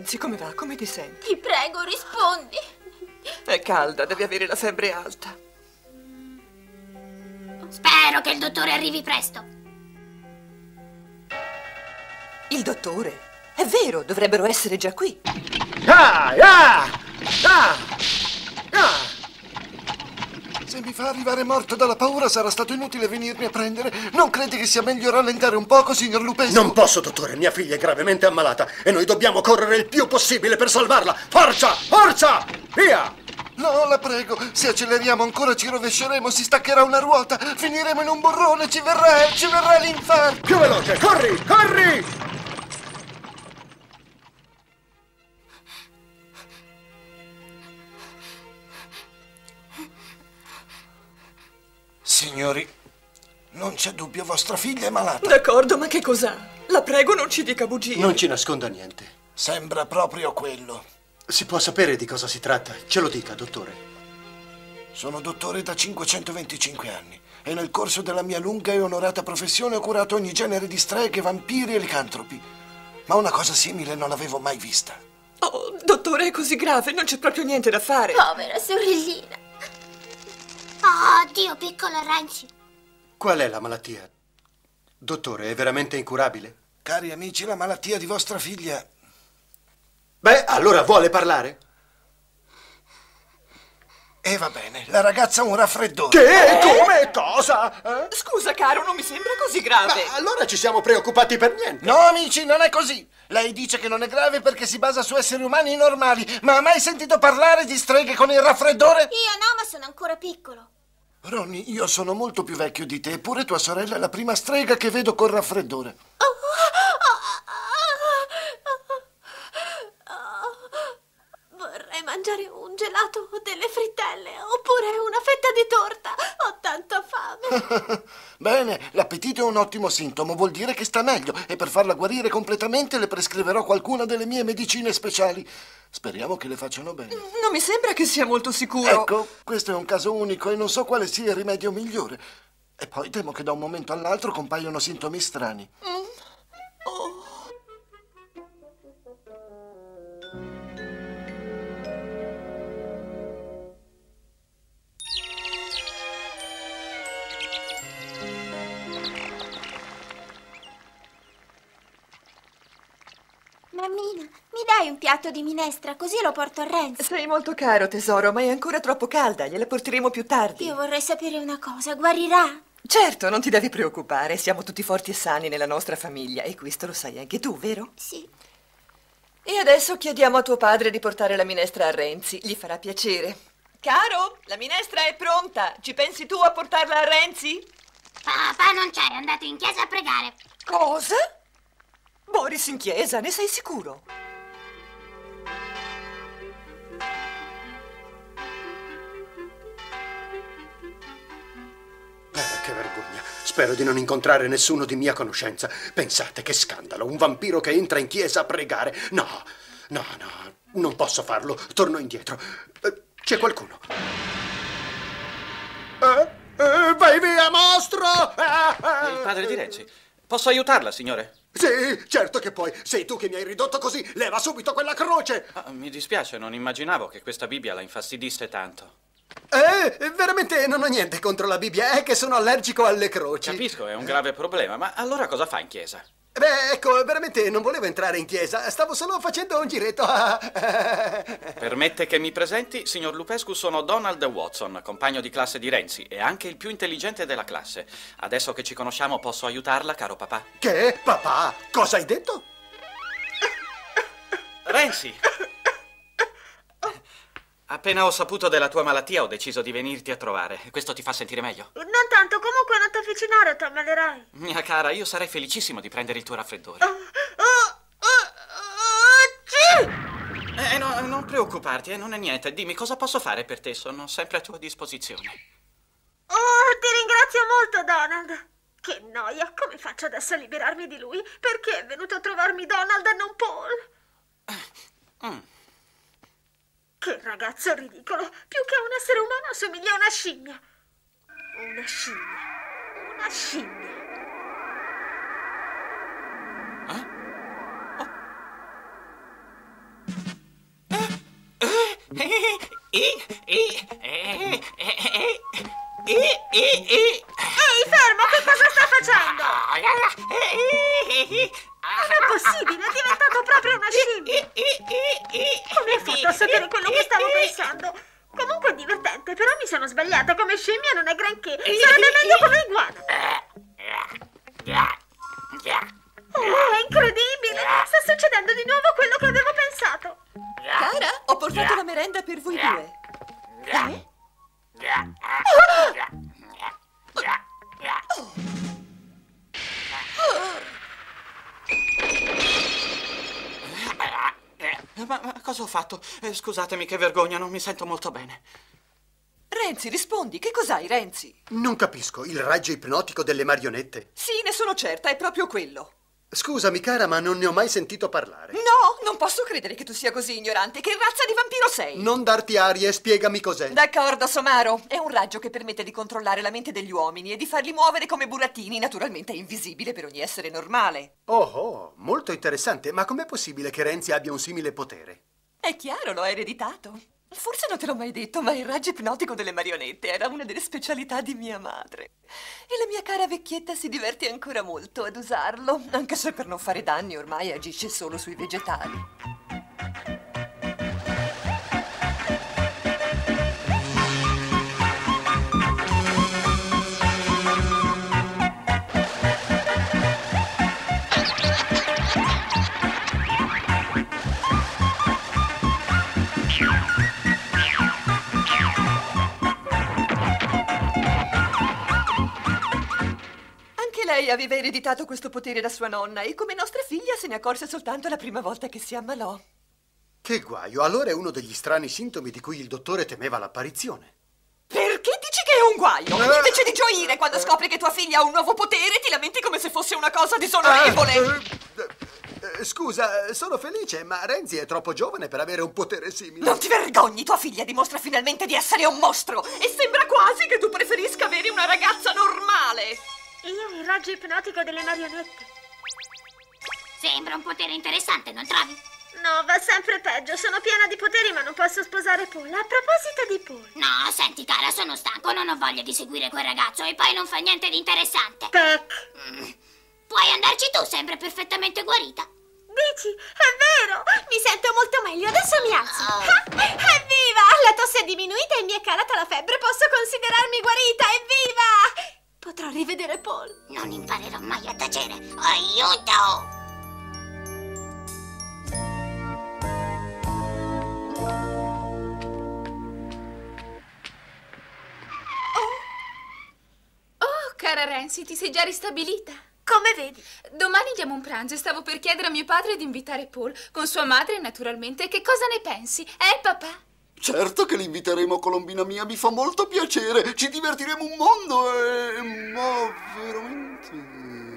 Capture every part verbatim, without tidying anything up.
Renzi, come va? Come ti senti? Ti prego, rispondi. È calda, devi avere la febbre alta. Spero che il dottore arrivi presto. Il dottore? È vero, dovrebbero essere già qui. Ah, ah, ah, ah. Se mi fa arrivare morto dalla paura sarà stato inutile venirmi a prendere. Non credi che sia meglio rallentare un poco, signor Lupescu? Non posso, dottore. Mia figlia è gravemente ammalata e noi dobbiamo correre il più possibile per salvarla. Forza! Forza! Via! No, la prego. Se acceleriamo ancora ci rovesceremo, si staccherà una ruota. Finiremo in un burrone, ci verrà, ci verrà l'infarto. Più veloce, corri, corri! Signori, non c'è dubbio, vostra figlia è malata. D'accordo, ma che cos'ha? La prego, non ci dica bugie. Non ci nasconda niente. Sembra proprio quello. Si può sapere di cosa si tratta? Ce lo dica, dottore. Sono dottore da cinquecentoventicinque anni e nel corso della mia lunga e onorata professione ho curato ogni genere di streghe, vampiri e licantropi. Ma una cosa simile non l'avevo mai vista. Oh, dottore, è così grave, non c'è proprio niente da fare. Povera sorellina. Oh, Dio, piccolo Renzi. Qual è la malattia? Dottore, è veramente incurabile? Cari amici, la malattia di vostra figlia... Beh, allora vuole parlare? E va bene, la ragazza ha un raffreddore. Che? Come? Cosa? Eh? Scusa, caro, non mi sembra così grave. Ma allora ci siamo preoccupati per niente. No, amici, non è così. Lei dice che non è grave perché si basa su esseri umani normali, ma ha mai sentito parlare di streghe con il raffreddore? Io no, ma sono ancora piccolo. Ronny, io sono molto più vecchio di te, eppure tua sorella è la prima strega che vedo col raffreddore. Vorrei mangiare un gelato o delle frittelle, oppure una fetta di torta. Ho tanta fame. Bene, l'appetito è un ottimo sintomo, vuol dire che sta meglio e per farla guarire completamente le prescriverò qualcuna delle mie medicine speciali. Speriamo che le facciano bene. Non mi sembra che sia molto sicuro. Ecco, questo è un caso unico e non so quale sia il rimedio migliore. E poi temo che da un momento all'altro compaiono sintomi strani. Mm. Oh. Mammina, mi dai un piatto di minestra così lo porto a Renzi? Sei molto caro, tesoro, ma è ancora troppo calda. Gliela porteremo più tardi. Io vorrei sapere una cosa, guarirà? Certo, non ti devi preoccupare. Siamo tutti forti e sani nella nostra famiglia e questo lo sai anche tu, vero? Sì. E adesso chiediamo a tuo padre di portare la minestra a Renzi. Gli farà piacere. Caro, la minestra è pronta. Ci pensi tu a portarla a Renzi? Papà non c'è, è andato in chiesa a pregare. Cosa? Boris in chiesa, ne sei sicuro? Eh, che vergogna. Spero di non incontrare nessuno di mia conoscenza. Pensate che scandalo, un vampiro che entra in chiesa a pregare. No, no, no, non posso farlo. Torno indietro. Eh, c'è qualcuno. Eh, eh, vai via, mostro! Eh, eh. Il padre di Renzi. Posso aiutarla, signore? Sì, certo che puoi. Sei tu che mi hai ridotto così. Leva subito quella croce. Ah, mi dispiace, non immaginavo che questa Bibbia la infastidisse tanto. Eh, veramente non ho niente contro la Bibbia, è che sono allergico alle croci. Capisco, è un grave problema, ma allora cosa fa in chiesa? Beh, ecco, veramente non volevo entrare in chiesa, stavo solo facendo un giretto. Permette che mi presenti? Signor Lupescu, sono Donald Watson, compagno di classe di Renzi e anche il più intelligente della classe. Adesso che ci conosciamo posso aiutarla, caro papà? Che? Papà? Cosa hai detto? Renzi! Appena ho saputo della tua malattia ho deciso di venirti a trovare. Questo ti fa sentire meglio? Non tanto, comunque non ti avvicinare, ti ammalerai. Mia cara, io sarei felicissimo di prendere il tuo raffreddore. Oh, oh, oh, oh, eh, no, non preoccuparti, eh, non è niente. Dimmi, cosa posso fare per te? Sono sempre a tua disposizione. oh, ti ringrazio molto, Donald. Che noia, come faccio adesso a liberarmi di lui? Perché è venuto a trovarmi Donald e non Paul? Mm. Che ragazzo ridicolo! Più che un essere umano assomiglia a una scimmia. Una scimmia. Una scimmia. Eh? Oh. fermo, che cosa sta facendo? Non è possibile, è diventato proprio una scimmia. Come hai fatto a sapere quello che stavo pensando? Comunque è divertente, però mi sono sbagliata. Come scimmia non è granché. Sarebbe meglio come iguana. Oh, è incredibile! Sta succedendo di nuovo quello che avevo pensato. Cara, ho portato la merenda per voi due. Eh? Ma, ma cosa ho fatto? Eh, scusatemi, che vergogna, non mi sento molto bene. Renzi, rispondi, che cos'hai, Renzi? Non capisco, il raggio ipnotico delle marionette? Sì, ne sono certa, è proprio quello. Scusami, cara, ma non ne ho mai sentito parlare. No, non posso credere che tu sia così ignorante. Che razza di vampiro sei? Non darti aria e spiegami cos'è. D'accordo, Somaro. È un raggio che permette di controllare la mente degli uomini e di farli muovere come burattini. Naturalmente è invisibile per ogni essere normale. Oh, oh, molto interessante. Ma com'è possibile che Renzi abbia un simile potere? È chiaro, l'ho ereditato. Forse non te l'ho mai detto, ma il raggio ipnotico delle marionette era una delle specialità di mia madre. E la mia cara vecchietta si diverte ancora molto ad usarlo, anche se per non fare danni ormai agisce solo sui vegetali. Lei aveva ereditato questo potere da sua nonna e come nostra figlia se ne accorse soltanto la prima volta che si ammalò. Che guaio, allora è uno degli strani sintomi di cui il dottore temeva l'apparizione. Perché dici che è un guaio? Eh, Invece di gioire quando scopri che tua figlia ha un nuovo potere, ti lamenti come se fosse una cosa disonorevole. Eh, eh, eh, scusa, sono felice, ma Renzi è troppo giovane per avere un potere simile. Non ti vergogni, tua figlia dimostra finalmente di essere un mostro e sembra quasi che tu preferisca avere una ragazza normale. Io il raggio ipnotico delle marionette. Sembra un potere interessante, non trovi? No, va sempre peggio. Sono piena di poteri, ma non posso sposare Paul. A proposito di Paul. No, senti, cara, sono stanco, non ho voglia di seguire quel ragazzo e poi non fa niente di interessante. Peck. Mm. Puoi andarci tu, sempre perfettamente guarita. Dici? È vero! Mi sento molto meglio, adesso mi alzo. Oh. Ah, evviva! La tosse è diminuita e mi è calata la febbre. Posso considerarmi guarita, evviva! Potrò rivedere Paul. Non imparerò mai a tacere. Aiuto! Oh, cara Renzi, ti sei già ristabilita? Come vedi? Domani diamo un pranzo e stavo per chiedere a mio padre di invitare Paul, con sua madre naturalmente. Che cosa ne pensi? Eh, papà? Certo che li inviteremo, Colombina mia, mi fa molto piacere. Ci divertiremo un mondo e... ma veramente...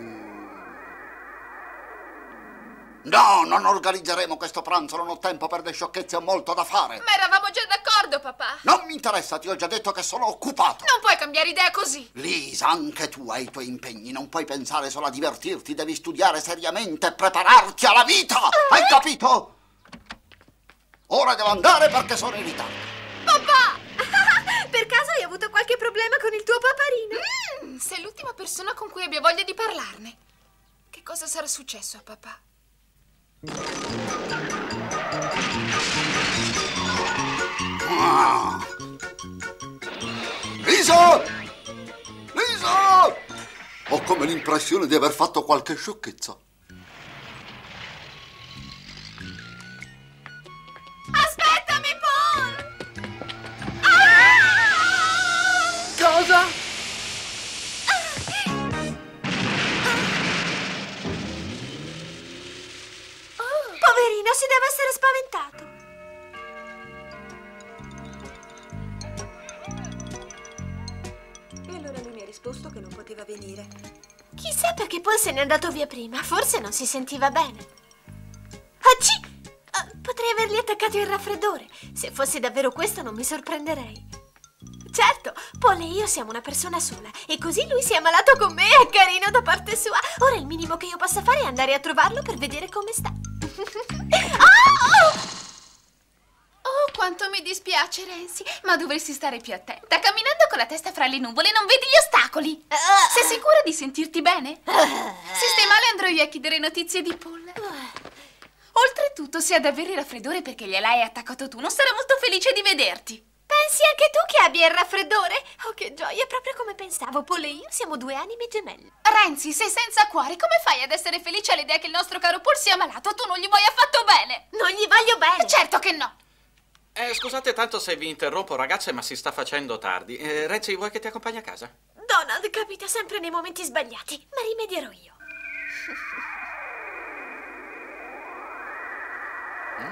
No, non organizzeremo questo pranzo, non ho tempo per le sciocchezze, ho molto da fare. Ma eravamo già d'accordo, papà. Non mi interessa, ti ho già detto che sono occupato. Non puoi cambiare idea così. Lisa, anche tu hai i tuoi impegni, non puoi pensare solo a divertirti, devi studiare seriamente e prepararti alla vita. Hai capito? Ora devo andare perché sono in ritardo. Papà! Per caso hai avuto qualche problema con il tuo paparino? Mm, sei l'ultima persona con cui abbia voglia di parlarne. Che cosa sarà successo a papà? Ah. Lisa! Lisa! Ho come l'impressione di aver fatto qualche sciocchezza. Aspettami, Paul! Ah! Cosa? Poverino, si deve essere spaventato. E allora lui mi ha risposto che non poteva venire. Chissà perché Paul se n'è andato via prima. Forse non si sentiva bene. Acci! Uh, potrei avergli attaccato il raffreddore. Se fosse davvero questo non mi sorprenderei. Certo, Paul e io siamo una persona sola e così lui si è ammalato con me, è carino da parte sua. Ora il minimo che io possa fare è andare a trovarlo per vedere come sta. Oh! Oh, quanto mi mi dispiace, Renzi, ma dovresti stare più attenta. Camminando con la testa fra le nuvole non vedi gli ostacoli. Sei sicura di sentirti bene? Se stai male andrò io a chiedere notizie di Paul. Oltretutto, se ha davvero il raffreddore perché gliel'hai attaccato tu, non sarà molto felice di vederti. Pensi anche tu che abbia il raffreddore? Oh, che gioia, proprio come pensavo. Paul e io siamo due anime gemelle. Renzi, sei senza cuore. Come fai ad essere felice all'idea che il nostro caro Paul sia malato? Tu non gli vuoi affatto bene. Non gli voglio bene. Certo che no. Eh, scusate tanto se vi interrompo, ragazze, ma si sta facendo tardi. Eh, Renzi, vuoi che ti accompagni a casa? Donald capita sempre nei momenti sbagliati, ma rimedierò io. Mm?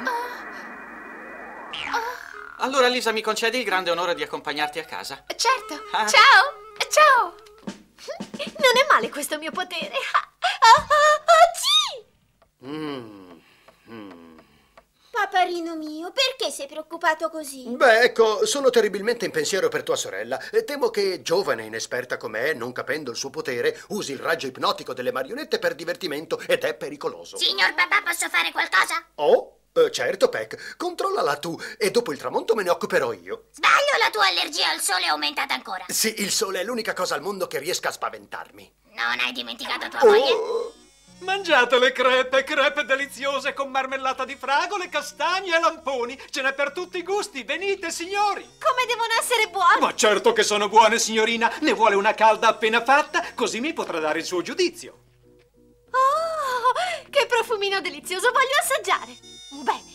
Oh. Allora, Lisa, mi concedi il grande onore di accompagnarti a casa? Certo. Ah. Ciao. Ciao. Non è male questo mio potere. Ah, ah, ah, mm. Mm. Paparino mio, perché sei preoccupato così? Beh, ecco, sono terribilmente in pensiero per tua sorella. E temo che, giovane e inesperta com'è, non capendo il suo potere, usi il raggio ipnotico delle marionette per divertimento ed è pericoloso. Signor papà, posso fare qualcosa? Oh? Eh, certo, Peck. Controllala tu e dopo il tramonto me ne occuperò io. Sbaglio, la tua allergia al sole è aumentata ancora. Sì, il sole è l'unica cosa al mondo che riesca a spaventarmi. Non hai dimenticato tua Oh. moglie? Mangiate le crepe, crepe deliziose con marmellata di fragole, castagne e lamponi. Ce n'è per tutti i gusti. Venite, signori. come devono essere buoni. Ma certo che sono buone, signorina. Ne vuole una calda appena fatta, così mi potrà dare il suo giudizio. Oh, che profumino delizioso, voglio assaggiare. Bene.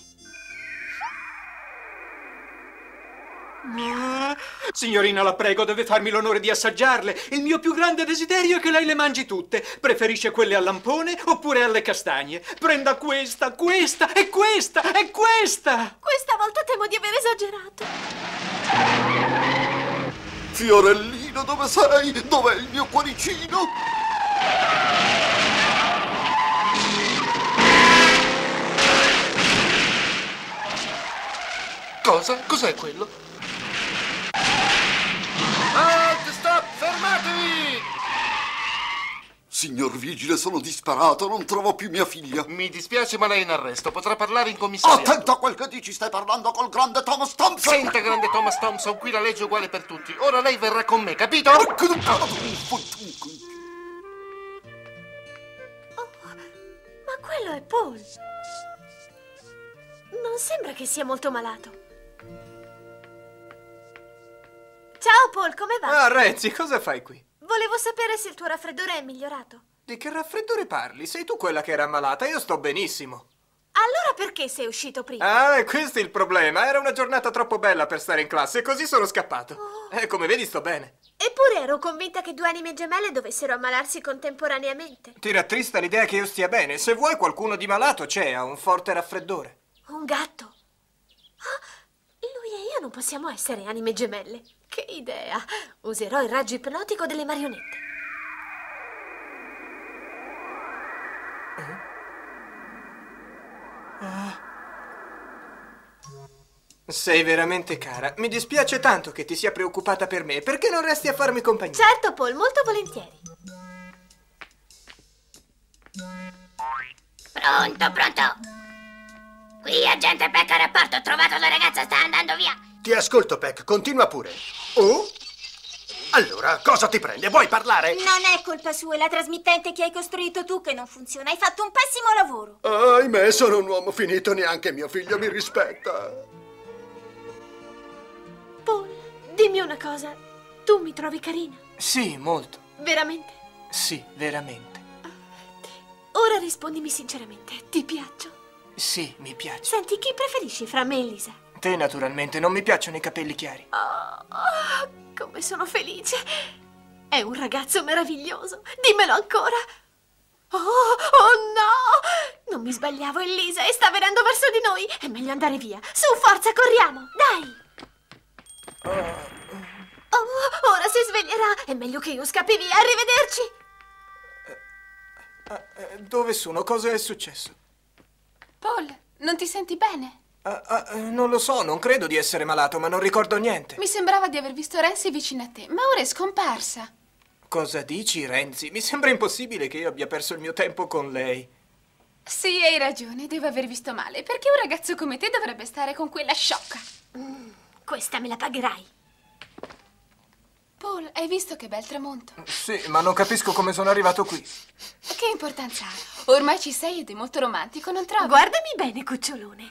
Ah, signorina, la prego, deve farmi l'onore di assaggiarle. Il mio più grande desiderio è che lei le mangi tutte. Preferisce quelle al lampone oppure alle castagne? Prenda questa, questa e questa e questa. Questa volta temo di aver esagerato. Fiorellino, dove sei? Dov'è il mio cuoricino? Cosa? Cos'è quello? Halt, stop, fermatevi! Signor Vigile, sono disperato, non trovo più mia figlia. Mi dispiace, ma lei è in arresto. Potrà parlare in commissariato. Attento a quel che dici, stai parlando col grande Thomas Thompson. Senta, grande Thomas Thompson, qui la legge è uguale per tutti. Ora lei verrà con me, capito? Oh, ma quello è Paul. Non sembra che sia molto malato. Ciao Paul, come va? Ah, Renzi, cosa fai qui? Volevo sapere se il tuo raffreddore è migliorato. Di che raffreddore parli? Sei tu quella che era ammalata, io sto benissimo. Allora perché sei uscito prima? Ah, questo è il problema. Era una giornata troppo bella per stare in classe e così sono scappato. Oh. E come vedi sto bene. Eppure ero convinta che due anime gemelle dovessero ammalarsi contemporaneamente. Ti rattrista l'idea che io stia bene. Se vuoi qualcuno di malato c'è, ha un forte raffreddore. Un gatto? Ah, lui e io non possiamo essere anime gemelle. Che idea! Userò il raggio ipnotico delle marionette. Eh? Ah. Sei veramente cara. Mi dispiace tanto che ti sia preoccupata per me. Perché non resti a farmi compagnia? Certo, Paul, molto volentieri. Pronto, pronto. Qui, agente Peck a rapporto. Ho trovato la ragazza, sta andando via. Ti ascolto, Peck, continua pure. Oh? Allora, cosa ti prende? Vuoi parlare? Non è colpa sua, è la trasmittente che hai costruito tu che non funziona. Hai fatto un pessimo lavoro. Ahimè, sono un uomo finito, neanche mio figlio mi rispetta. Paul, dimmi una cosa. Tu mi trovi carina? Sì, molto. Veramente? Sì, veramente. Ora rispondimi sinceramente. Ti piaccio? Sì, mi piace. Senti, chi preferisci fra me e Lisa? Te, naturalmente, non mi piacciono i capelli chiari. Oh, oh, come sono felice. È un ragazzo meraviglioso. Dimmelo ancora. Oh, oh no! Non mi sbagliavo, è Lisa e sta venendo verso di noi. È meglio andare via. Su, forza, corriamo. Dai. Oh, ora si sveglierà. È meglio che io scappi via. Arrivederci. Eh, eh, dove sono? Cosa è successo? Paul, non ti senti bene? Uh, uh, non lo so, non credo di essere malato, ma non ricordo niente. Mi sembrava di aver visto Renzi vicino a te, ma ora è scomparsa. Cosa dici, Renzi? Mi sembra impossibile che io abbia perso il mio tempo con lei. Sì, hai ragione, devo aver visto male, perché un ragazzo come te dovrebbe stare con quella sciocca. Mm, questa me la pagherai. Paul, hai visto che bel tramonto? Sì, ma non capisco come sono arrivato qui. Che importanza ha? Ormai ci sei ed è molto romantico, non trovi? Guardami bene, cucciolone.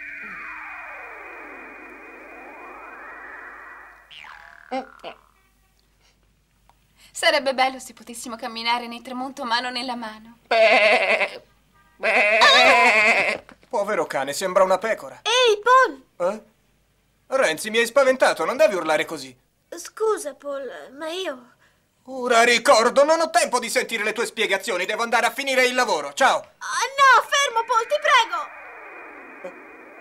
Sarebbe bello se potessimo camminare nel tramonto mano nella mano. Beh, beh. Povero cane, sembra una pecora. Ehi, Paul! Eh? Renzi, mi hai spaventato, non devi urlare così. Scusa, Paul, ma io... Ora ricordo, non ho tempo di sentire le tue spiegazioni, devo andare a finire il lavoro. Ciao! Ah, no, fermo, Paul, ti prego!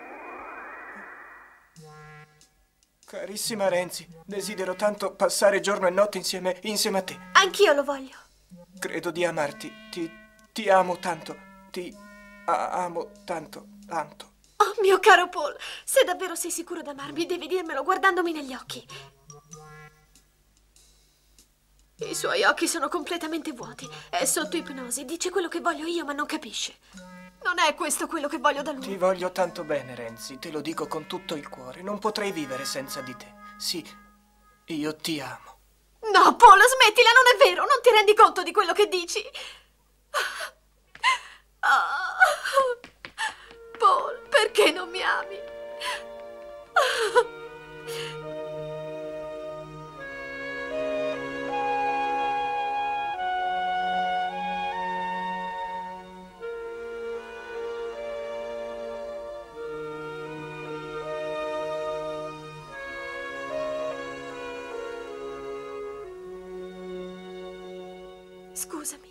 Carissima Renzi, desidero tanto passare giorno e notte insieme, insieme a te. Anch'io lo voglio. Credo di amarti, ti, ti amo tanto, ti a- amo tanto, tanto. Oh, mio caro Paul, se davvero sei sicuro d'amarmi, devi dirmelo guardandomi negli occhi. I suoi occhi sono completamente vuoti. È sotto ipnosi, dice quello che voglio io, ma non capisce. Non è questo quello che voglio da lui. Ti voglio tanto bene, Renzi, te lo dico con tutto il cuore. Non potrei vivere senza di te. Sì, io ti amo. No, Paul, smettila, non è vero. Non ti rendi conto di quello che dici. Oh, Paul, perché non mi ami? Scusami.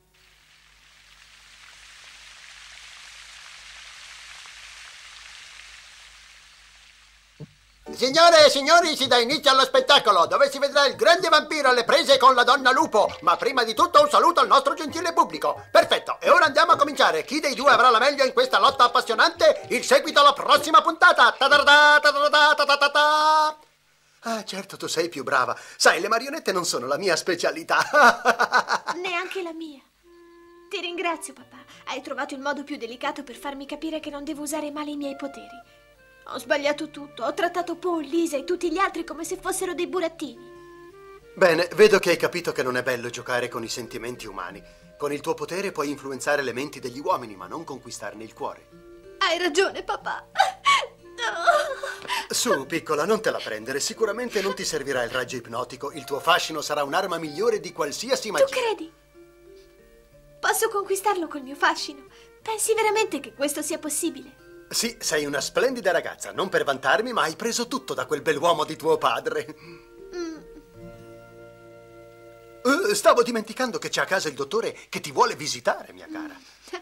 Signore e signori, si dà inizio allo spettacolo, dove si vedrà il grande vampiro alle prese con la donna lupo. Ma prima di tutto un saluto al nostro gentile pubblico. Perfetto, e ora andiamo a cominciare. Chi dei due avrà la meglio in questa lotta appassionante? Il seguito alla prossima puntata. Ta-da-da, ta-da-da, ta-ta-ta-ta. Ah, certo, tu sei più brava. Sai, le marionette non sono la mia specialità. Neanche la mia. Ti ringrazio, papà. Hai trovato il modo più delicato per farmi capire che non devo usare male i miei poteri. Ho sbagliato tutto. Ho trattato Paul, Lisa e tutti gli altri come se fossero dei burattini. Bene, vedo che hai capito che non è bello giocare con i sentimenti umani. Con il tuo potere puoi influenzare le menti degli uomini, ma non conquistarne il cuore. Hai ragione, papà. Su, piccola, non te la prendere. Sicuramente non ti servirà il raggio ipnotico. Il tuo fascino sarà un'arma migliore di qualsiasi magia. Tu credi? Posso conquistarlo col mio fascino? Pensi veramente che questo sia possibile? Sì, sei una splendida ragazza. Non per vantarmi, ma hai preso tutto da quel bell'uomo di tuo padre. Mm. Uh, stavo dimenticando che c'è a casa il dottore che ti vuole visitare, mia cara.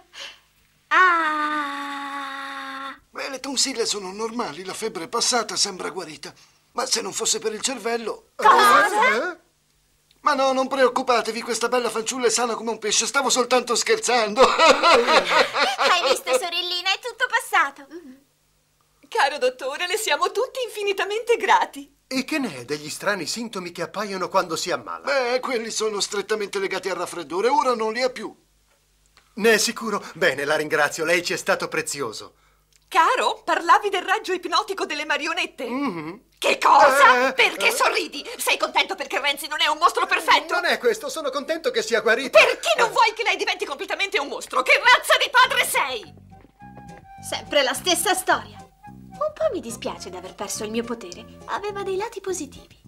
Ah! Beh, le tonsille sono normali, la febbre è passata, sembra guarita. Ma se non fosse per il cervello... Cosa? Eh? Ma no, non preoccupatevi, questa bella fanciulla è sana come un pesce, stavo soltanto scherzando. Hai visto, sorellina, è tutto passato. Caro dottore, le siamo tutti infinitamente grati. E che ne è degli strani sintomi che appaiono quando si ammala? Beh, quelli sono strettamente legati al raffreddore, ora non li ha più. Ne è sicuro? Bene, la ringrazio, lei ci è stato prezioso. Caro, parlavi del raggio ipnotico delle marionette? Mm-hmm. Che cosa? Eh, Perché eh. sorridi? Sei contento perché Renzi non è un mostro perfetto? Non è questo, sono contento che sia guarita. Perché non vuoi che lei diventi completamente un mostro? Che razza di padre sei? Sempre la stessa storia. Un po' mi dispiace di aver perso il mio potere. Aveva dei lati positivi.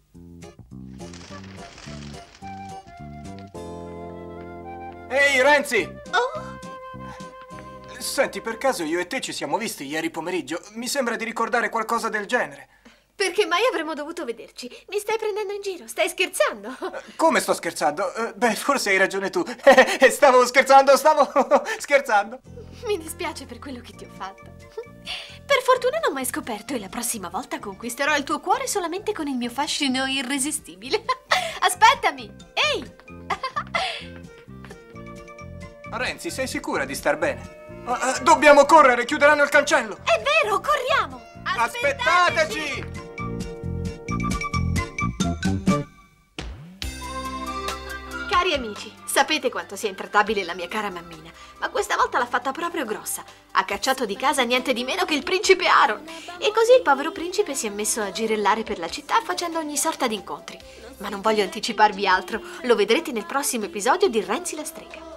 Ehi, Renzi! Oh! Senti, per caso io e te ci siamo visti ieri pomeriggio? Mi sembra di ricordare qualcosa del genere. Perché mai avremmo dovuto vederci? Mi stai prendendo in giro? Stai scherzando? Come sto scherzando? Eh, beh, forse hai ragione tu. Eh, stavo scherzando, stavo scherzando. Mi dispiace per quello che ti ho fatto. Per fortuna non ho mai scoperto e la prossima volta conquisterò il tuo cuore solamente con il mio fascino irresistibile. Aspettami! Ehi! Renzi, sei sicura di star bene? Uh, dobbiamo correre, chiuderanno il cancello. È vero, corriamo! Aspettateci! Cari amici, sapete quanto sia intrattabile la mia cara mammina, ma questa volta l'ha fatta proprio grossa. Ha cacciato di casa niente di meno che il principe Aaron. E così il povero principe si è messo a girellare per la città facendo ogni sorta di incontri. Ma non voglio anticiparvi altro, lo vedrete nel prossimo episodio di Renzi la strega.